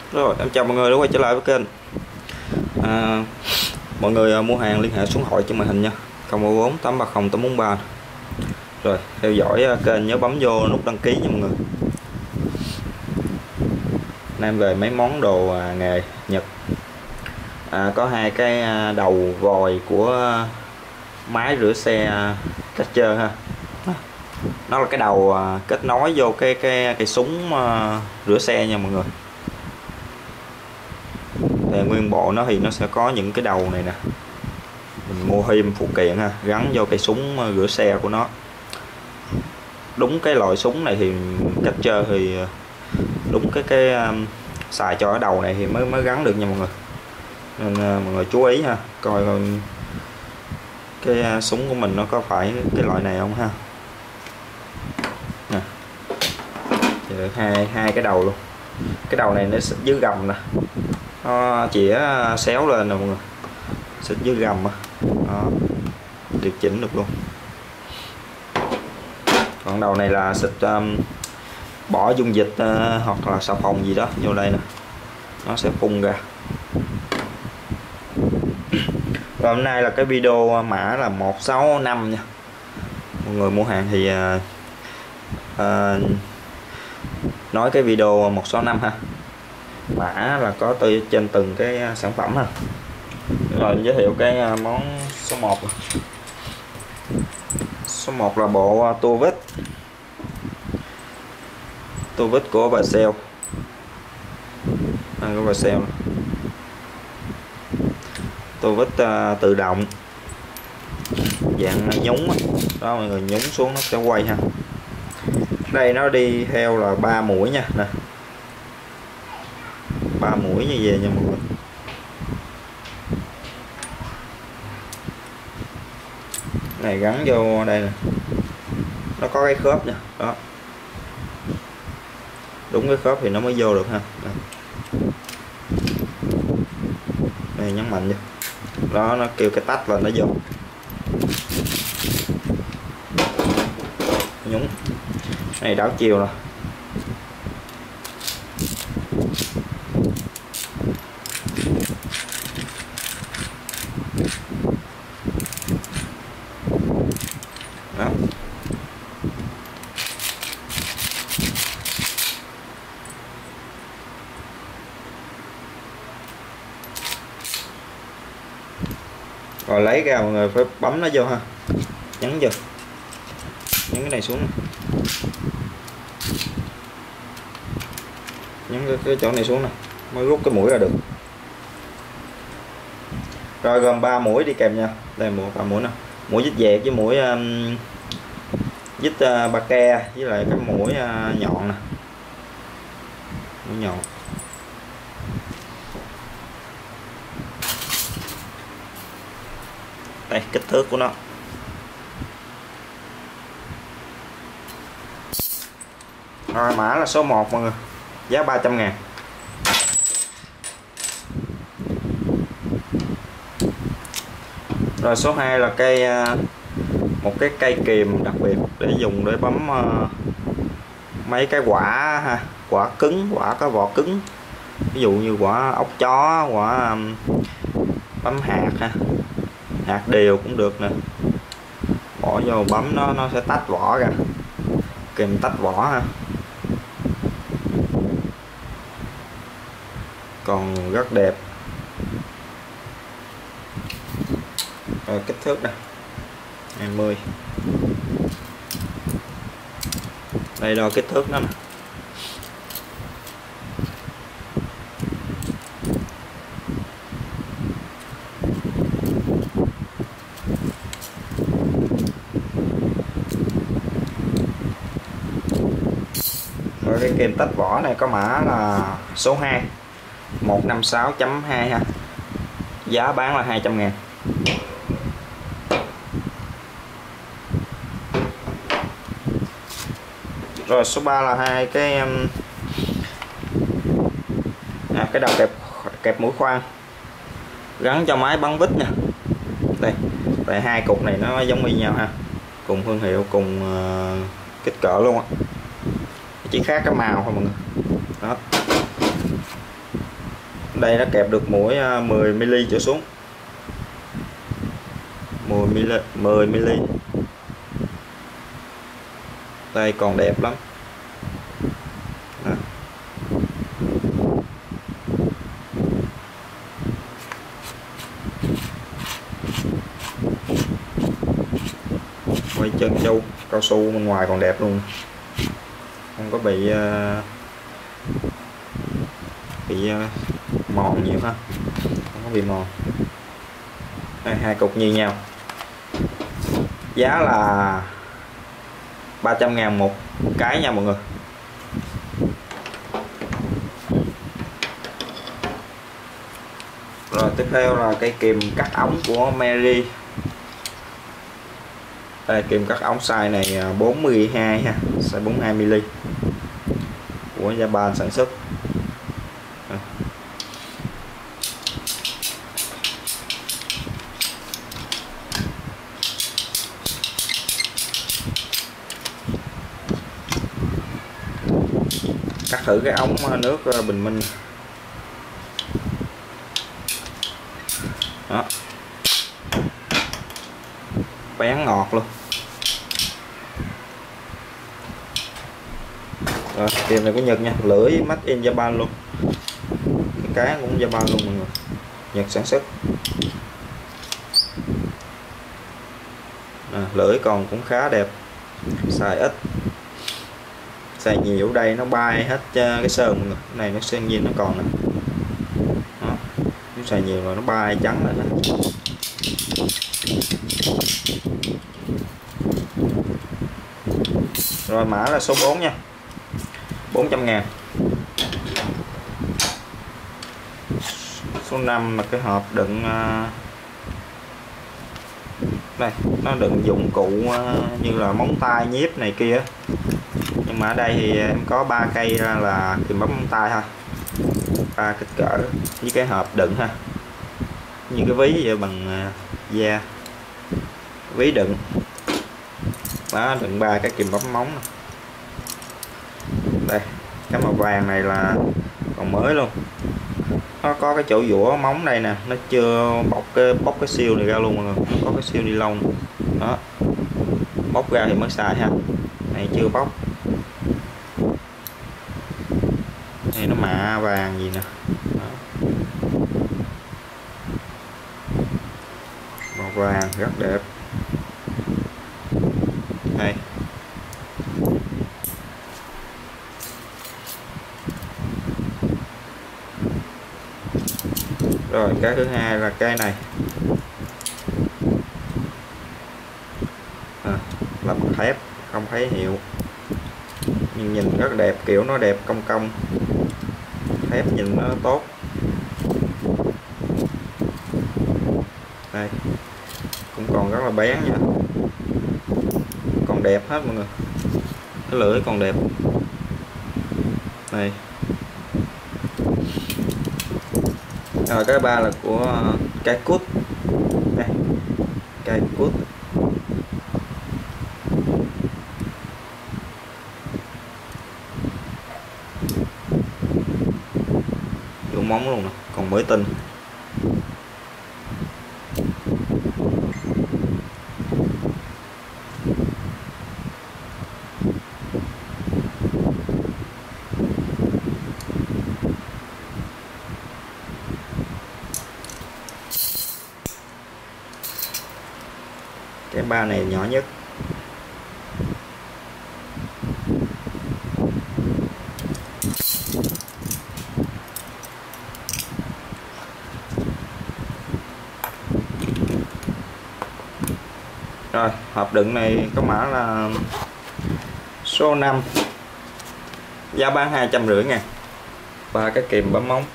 Rồi, em chào mọi người đã quay trở lại với kênh. Mọi người mua hàng liên hệ xuống hỏi trên màn hình nha, 014 830 843. Rồi, theo dõi kênh nhớ bấm vô nút đăng ký nha mọi người. Nam về mấy món đồ nghề Nhật. Có hai cái đầu vòi của máy rửa xe Catcher ha. Nó là cái đầu kết nối vô cái súng rửa xe nha mọi người. Thì nguyên bộ nó thì nó sẽ có những cái đầu này nè, mình mua thêm phụ kiện ha, gắn vô cái súng rửa xe của nó. Đúng cái loại súng này thì Catcher thì đúng cái xài cho ở đầu này thì mới gắn được nha mọi người, nên mọi người chú ý ha, coi cái súng của mình nó có phải cái loại này không ha. Nè, thì được hai cái đầu luôn. Cái đầu này nó xịt dưới gầm nè, nó chĩa xéo lên nè mọi người, xịt dưới gầm đó, điều chỉnh được luôn. Còn đầu này là xịt bỏ dung dịch hoặc là xà phòng gì đó vô đây nè, nó sẽ phun ra. Và hôm nay là cái video mã là 165 nha. Mọi người mua hàng thì nói cái video 165 ha, mã là có trên từng cái sản phẩm ha. Rồi giới thiệu cái món số 1. Số 1 là bộ tua vít của Vercel. Của Vercel. Tua vít tự động, dạng nhúng đó mọi người, nhúng xuống nó sẽ quay ha. Đây nó đi theo là 3 mũi nha, nè, 3 mũi như vậy nha mọi người. Này gắn vô đây nè, nó có cái khớp nha, đó, đúng cái khớp thì nó mới vô được ha. Đây nhấn mạnh vô đó, nó kêu cái tách là nó vô, nhúng này đảo chiều rồi. Đó. Rồi lấy ra mọi người phải bấm nó vô ha, nhấn vô, nhấn cái này xuống, nhấn cái chỗ này xuống nè, mới rút cái mũi ra được. Rồi gồm 3 mũi đi kèm nha. Đây 3 mũi nè, mũi vít dẹt với mũi vít ba ke, với lại cái mũi nhọn nè, mũi nhọn. Đây kích thước của nó. Rồi mã là số 1 mọi người, giá 300.000. Rồi số 2 là một cái cây kìm đặc biệt để dùng để bấm mấy cái quả ha, quả cứng, quả có vỏ cứng, ví dụ như quả ốc chó, quả bấm hạt ha, hạt điều cũng được nè, bỏ vô bấm nó sẽ tách vỏ ra, kìm tách vỏ ha. Còn rất đẹp. Rồi kích thước nè, 20. Đây đo kích thước nó nè. Rồi cái kìm tách vỏ này có mã là số 2, 156.2 ha. Giá bán là 200.000. Rồi số 3 là hai cái đầu kẹp mũi khoan gắn cho máy bắn vít nha. Đây, tại hai cục này nó giống y nhau ha, cùng thương hiệu, cùng kích cỡ luôn á, chỉ khác cái màu thôi mọi người. Đó. Đây nó kẹp được mũi 10mm trở xuống, 10mm. Đây còn đẹp lắm. Đó. Quay chân châu cao su bên ngoài còn đẹp luôn, không có bị mòn nhiều ha, không có bị mòn. Đây, hai cục như nhau, giá là 300.000 một cái nha mọi người. Rồi tiếp theo là cây kìm cắt ống của Mary. Đây, kìm cắt ống size này 42 ha, size 42mm của Japan sản xuất. Cắt thử cái ống nước bình minh. Đó, bén ngọt luôn. Rồi, kìm này của Nhật nha, lưỡi made in Japan luôn, cái cũng Japan luôn mọi người, Nhật sản xuất. Lưỡi còn cũng khá đẹp, xài ít, xài nhiều ở đây nó bay hết cái sơn mọi người. Cái này nó sơn nhiên nó còn nè. Đó, nếu xài nhiều rồi nó bay trắng lên nè. Rồi mã là số 4 nha, 400.000. Số 5 là cái hộp đựng đây, nó đựng dụng cụ như là móng tay, nhíp này kia. Nhưng mà ở đây thì em có 3 cây ra là kìm bấm móng tay thôi, 3 kích cỡ với cái hộp đựng ha, như cái ví vậy bằng da, ví đựng. Đó, đựng 3 cái kìm bấm móng này. Đây, cái màu vàng này là còn mới luôn, nó có cái chỗ dũa móng đây nè, nó chưa bóc cái siêu này ra luôn mọi người, có cái siêu ni lông đó, bóc ra thì mới xài ha, này chưa bóc. Này nó mạ vàng gì nè. Đó, màu vàng rất đẹp. Đây, rồi cái thứ hai là cái này, là bằng thép, không thấy hiệu nhưng nhìn rất đẹp, kiểu nó đẹp cong cong, thép nhìn nó tốt. Đây cũng còn rất là bén nha, còn đẹp hết mọi người, cái lưỡi còn đẹp. Này, rồi cái ba là của cây cút. Đây, cây cút. Dụng móng luôn nè, còn mới tinh. Cái ba này nhỏ nhất. Rồi, hộp đựng này có mã là số 5, giá bán 250.000, và cái kìm bấm móng.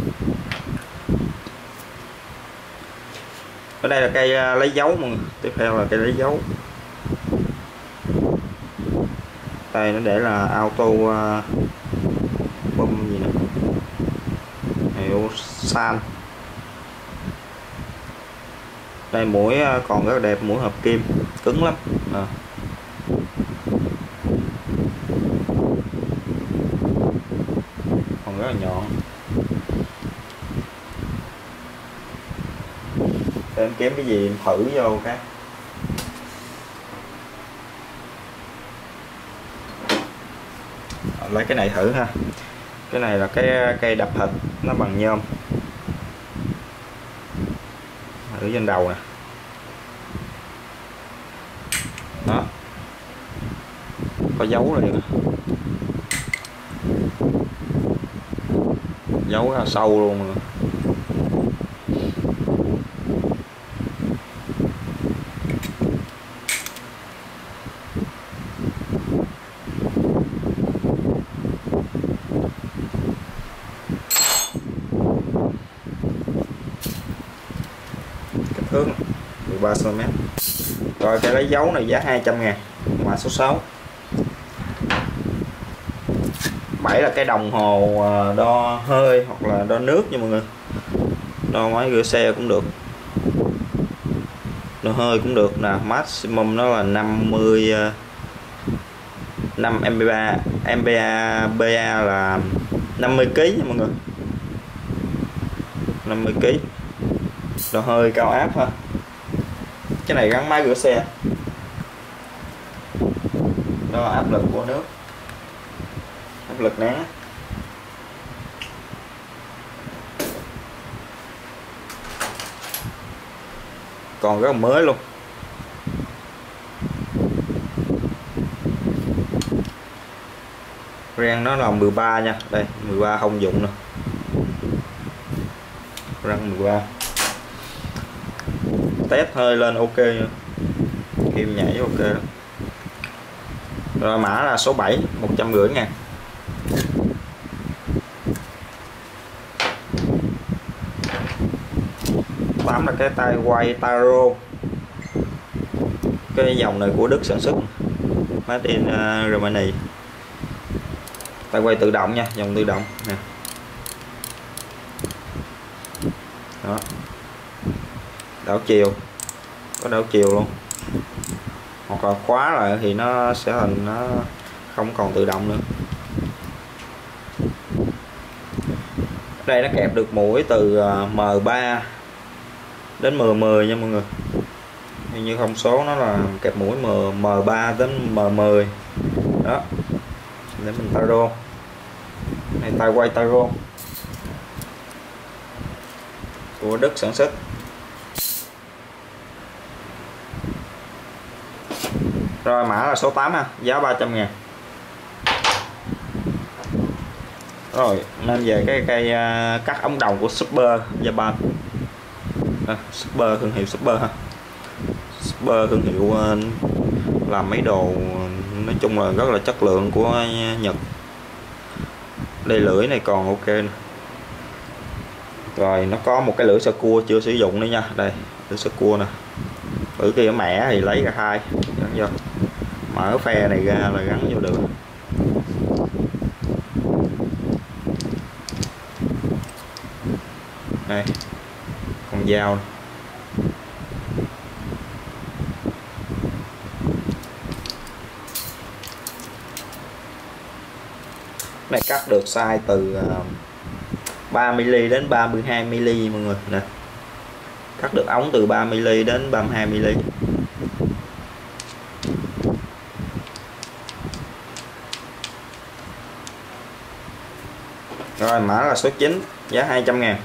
Ở đây là cây lấy dấu mọi người. Tiếp theo là cây lấy dấu. Đây nó để là auto bơm gì nè, hiệu San. Đây mũi còn rất là đẹp, mũi hợp kim cứng lắm. Còn rất là nhọn. em kiếm cái gì em thử vô cái. Lấy cái này thử ha. Cái này là cái cây đập thịt, nó bằng nhôm. Thử trên đầu nè. Đó, có dấu rồi, dấu ra sâu luôn rồi. Kích thước 13 cm. Rồi cái lấy dấu này giá 200.000, mã số 6. 7 là cái đồng hồ đo hơi hoặc là đo nước nha mọi người. Đo máy rửa xe cũng được, đo hơi cũng được nè. Maximum nó là 50 5 MPa, MPa là 50 kg nha mọi người, 50 kg. Đo hơi cao áp ha. Cái này gắn máy rửa xe, đo áp lực của nước, áp lực nén. Còn rất là mới luôn. Rang nó là 13 nha, đây 13 không dụng nè, răng 13. Test hơi lên ok nha, kim nhảy ok đó. Rồi mã là số 7, 150.000. Tám là cái tay quay Taro. Cái dòng này của Đức sản xuất, made in Germany. Tay quay tự động nha, dòng tự động nè. Đó, đảo chiều, có đảo chiều luôn, hoặc là khóa lại thì nó sẽ thành nó không còn tự động nữa. Đây nó kẹp được mũi từ M3 đến M10 nha mọi người. Như thông số nó là kẹp mũi M3 đến M10 đó, để mình Taro. Này tay quay Taro của Đức sản xuất. Rồi mã là số 8 ha, giá 300.000. Rồi nên về cái cây cắt ống đồng của Super Japan. Super, thương hiệu Super ha. Super thương hiệu làm mấy đồ nói chung là rất là chất lượng của Nhật. Đây lưỡi này còn ok nè. Rồi nó có một cái lưỡi sơ cua chưa sử dụng nữa nha, đây lưỡi sơ cua nè. Lưỡi kia mẻ thì lấy ra hai, gắn vô. Mở phe này ra là gắn vô được. Đây con dao này. Này cắt được size từ 3mm đến 32mm mọi người nè. Cắt được ống từ 3mm đến 32mm. Rồi mã là số 9, giá 200.000.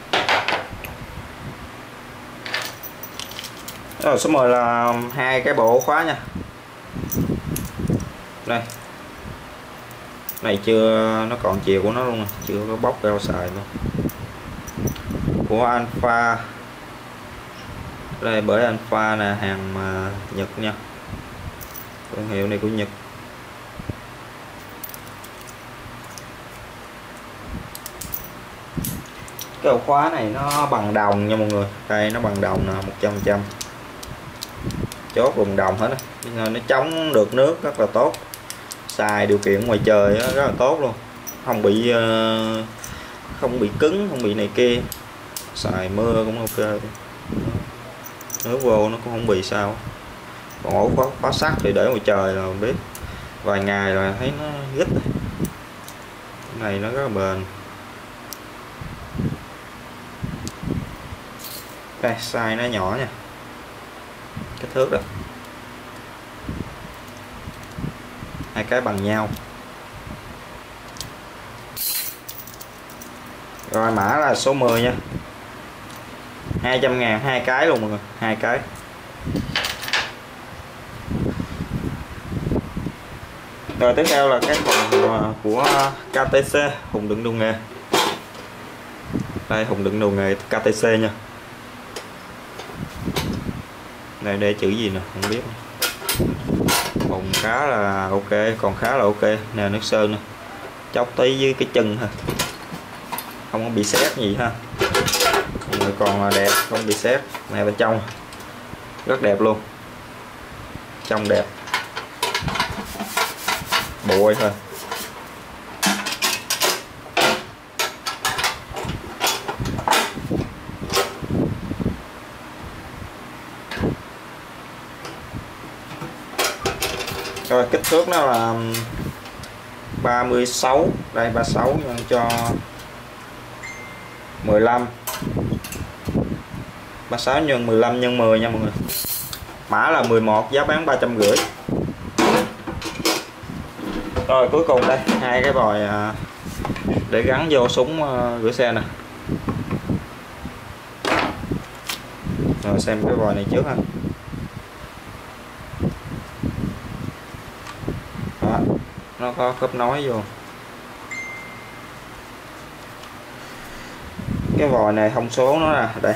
Rồi số 10 là hai cái bộ khóa nha. Đây. Này chưa, nó còn chiều của nó luôn, chưa có bóc ra xài luôn. Của Alpha. Đây bởi Alpha là hàng Nhật nha. Thương hiệu này của Nhật. Cái ổ khóa này nó bằng đồng nha mọi người. Đây nó bằng đồng nè, 100%. Chốt bằng đồng hết á. Nó chống được nước rất là tốt. Xài điều kiện ngoài trời rất là tốt luôn. Không bị cứng, không bị này kia. Xài mưa cũng ok. Nước vô nó cũng không bị sao. Còn ổ khóa sắt thì để ngoài trời là biết vài ngày là thấy nó gít. Cái này nó rất là bền. Đây size nó nhỏ nha, kích thước rồi, hai cái bằng nhau. Rồi mã là số 10 nha, 200.000 hai cái luôn mọi người, hai cái. Rồi tiếp theo là cái phần của KTC, hùng đựng đồ nghề. Đây hùng đựng đồ nghề KTC nha. Đây để chữ gì nè không biết, hùng khá là ok, còn khá là ok nè, nước sơn nè, chóc tí với cái chân ha, không có bị sét gì ha, người còn đẹp, không bị sét. Này bên trong rất đẹp luôn, trong đẹp, bụi thôi. Rồi kích thước nó là 36, đây 36 nhân cho 15, 36 nhân 15 nhân 10 nha mọi người. Mã là 11, giá bán 350. Rồi cuối cùng đây hai cái vòi để gắn vô súng gửi xe nè. Rồi xem cái vòi này trước ha. Đó, nó có khớp nối vô. Cái vòi này thông số nó là đây,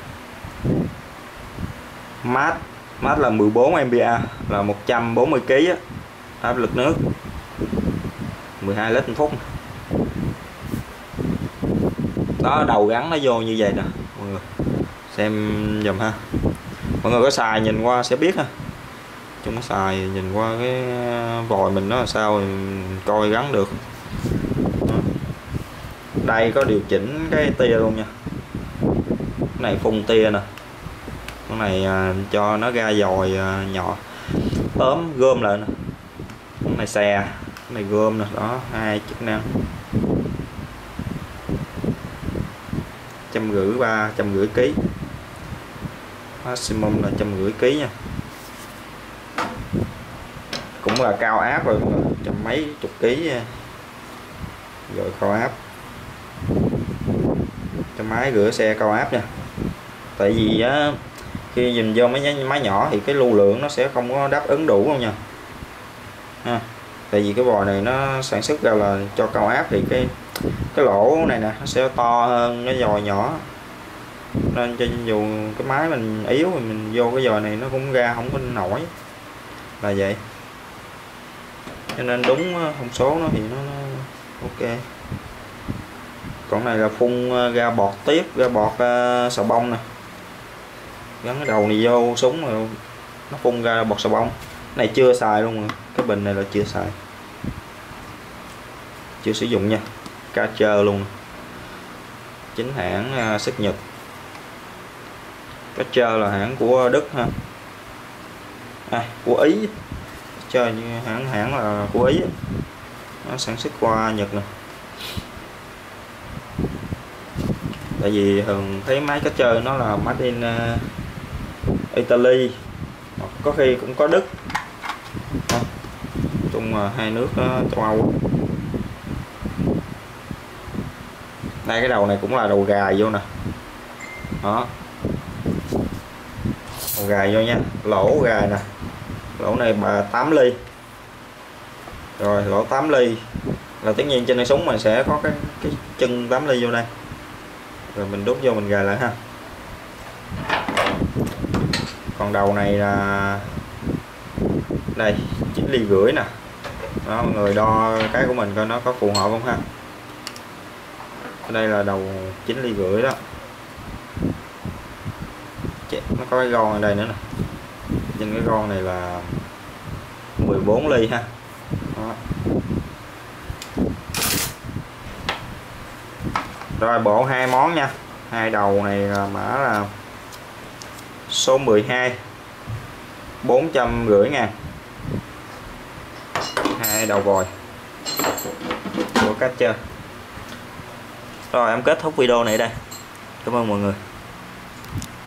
mát là 14A, là 140 kg á, áp lực nước 12 lít một phút. Đó, đầu gắn nó vô như vậy nè mọi người, xem dùm ha. Mọi người có xài nhìn qua sẽ biết ha, chúng xài nhìn qua cái vòi mình nó là sao mình coi gắn được. Đó. Đây có điều chỉnh cái tia luôn nha, cái này phun tia nè, cái này cho nó ra dòi nhỏ ốm gom lại nè, cái này xè, cái này gom nè. Đó, hai chức năng 150 350 kg, maximum là 150 kg nha, cũng là cao áp rồi, trăm mấy chục ký rồi, cao áp cho máy rửa xe cao áp nha. Tại vì á, khi nhìn vô mấy máy nhỏ thì cái lưu lượng nó sẽ không có đáp ứng đủ không nha ha. Tại vì cái vòi này nó sản xuất ra là cho cao áp thì cái lỗ này nè nó sẽ to hơn cái vòi nhỏ, nên cho dù cái máy mình yếu thì mình vô cái vòi này nó cũng ra không có nổi, là vậy. Cho nên đúng thông số nó thì nó ok. Còn này là phun ra bọt tiếp, ra bọt xà bông nè, gắn cái đầu này vô súng rồi nó phun ra bọt xà bông. Này chưa xài luôn rồi, cái bình này là chưa xài, chưa sử dụng nha, Karcher luôn, chính hãng xuất Nhật. Karcher là hãng của Đức ha, của Ý, Karcher như hãng là của Ý, nó sản xuất qua Nhật nè. Tại vì thường thấy máy Karcher nó là made in Italy, hoặc có khi cũng có Đức, chung là hai nước châu Âu. Đây cái đầu này cũng là đầu gài vô nè, đó, đầu gài vô nha, lỗ gài nè, lỗ này 8 ly, rồi lỗ 8 ly là tất nhiên trên cái súng mình sẽ có cái chân 8 ly vô đây, rồi mình đút vô mình gài lại ha. Còn đầu này là đây 9,5 ly nè. Đó, mọi người đo cái của mình coi nó có phù hợp không ha. Đây là đầu 9,5 ly đó, nó có cái gon ở đây nữa nè, trên cái gon này là 14 ly ha. Đó. Rồi bộ hai món nha, hai đầu này là mã là số 12, 450.000, hai đầu vòi của Karcher. Rồi em kết thúc video này đây, cảm ơn mọi người.